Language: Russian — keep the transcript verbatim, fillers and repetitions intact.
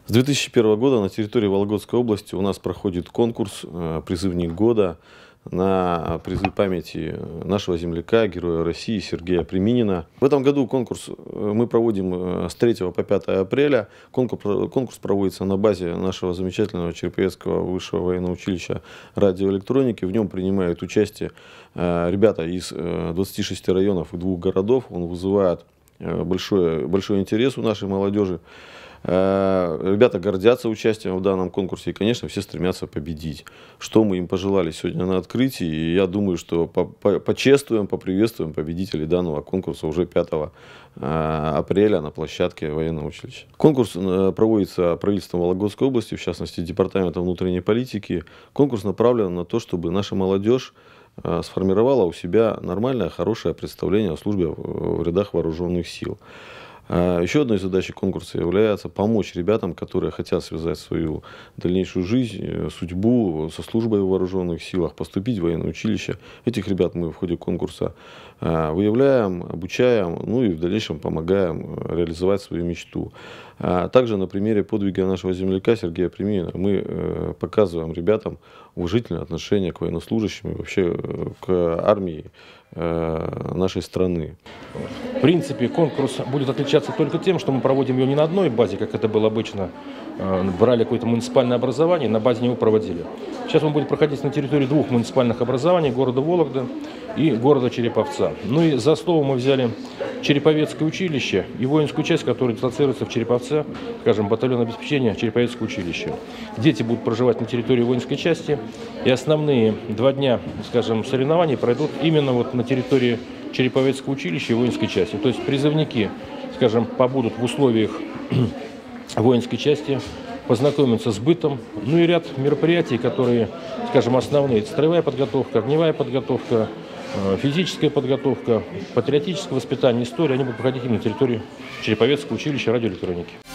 С две тысячи первого года на территории Вологодской области у нас проходит конкурс «Призывник года» на призыв памяти нашего земляка, героя России Сергея Приминина. В этом году конкурс мы проводим с третьего по пятое апреля. Конкурс, конкурс проводится на базе нашего замечательного Череповецкого высшего военного училища радиоэлектроники. В нем принимают участие ребята из двадцати шести районов и двух городов. Он вызывает большой, большой интерес у нашей молодежи. Ребята гордятся участием в данном конкурсе и, конечно, все стремятся победить. Что мы им пожелали сегодня на открытии. И я думаю, что почествуем, поприветствуем победителей данного конкурса уже пятого апреля на площадке военного училища. Конкурс проводится правительством Вологодской области, в частности, Департаментом внутренней политики. Конкурс направлен на то, чтобы наша молодежь сформировала у себя нормальное, хорошее представление о службе в рядах вооруженных сил. Еще одной задачей конкурса является помочь ребятам, которые хотят связать свою дальнейшую жизнь, судьбу со службой в вооруженных силах, поступить в военное училище. Этих ребят мы в ходе конкурса выявляем, обучаем, ну и в дальнейшем помогаем реализовать свою мечту. Также на примере подвига нашего земляка Сергея Приминина мы показываем ребятам уважительное отношение к военнослужащим и вообще к армии нашей страны. В принципе, конкурс будет отличаться только тем, что мы проводим его не на одной базе, как это было обычно. Брали какое-то муниципальное образование, на базе него проводили. Сейчас он будет проходить на территории двух муниципальных образований, города Вологды и города Череповца. Ну и за основу мы взяли Череповецкое училище и воинскую часть, которая дислоцируется в Череповце, скажем, батальон обеспечения Череповецкое училище. Дети будут проживать на территории воинской части, и основные два дня, скажем, соревнований пройдут именно вот на территории Череповецкого училища и воинской части. То есть призывники, скажем, побудут в условиях воинской части, познакомиться с бытом, ну и ряд мероприятий, которые, скажем, основные. Это строевая подготовка, огневая подготовка, физическая подготовка, патриотическое воспитание, история, они будут проходить именно на территории Череповецкого училища радиоэлектроники.